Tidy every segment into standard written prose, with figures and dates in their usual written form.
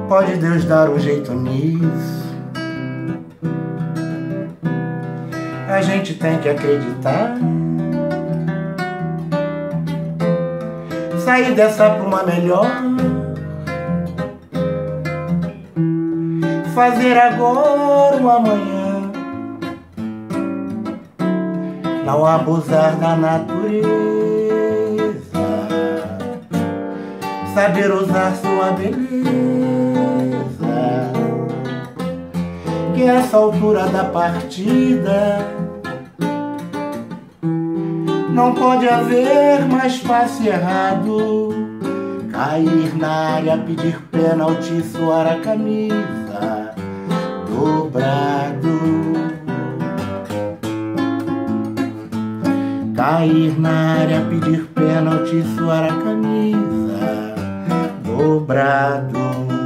Pode Deus dar um jeito nisso. A gente tem que acreditar. Sair dessa pra uma melhor. Fazer agora o amanhã. Não abusar da natureza. Saber usar sua beleza. Que essa altura da partida não pode haver mais passe errado. Cair na área, pedir pênalti, suar a camisa dobrado. Cair na área, pedir pênalti, suar a camisa dobrado.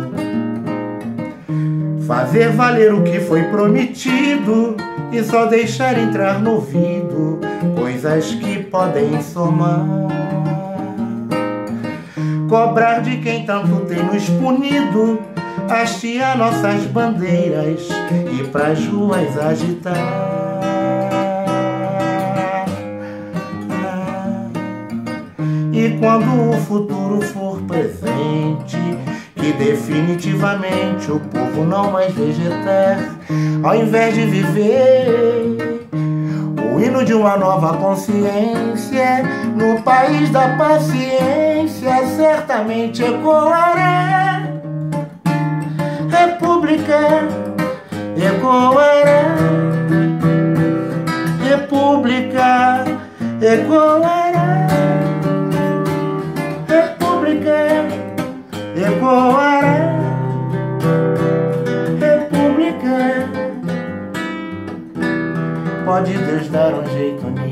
Fazer valer o que foi prometido e só deixar entrar no ouvido coisas que podem somar. Cobrar de quem tanto tem nos punido, hastear nossas bandeiras e pras ruas agitar. E quando o futuro for presente, que definitivamente o povo não mais vegetar, ao invés de viver o hino de uma nova consciência, no país da paciência certamente ecoará. República ecoará. República ecoará. República ecoará. República. Pode Deus dar um jeito nisso.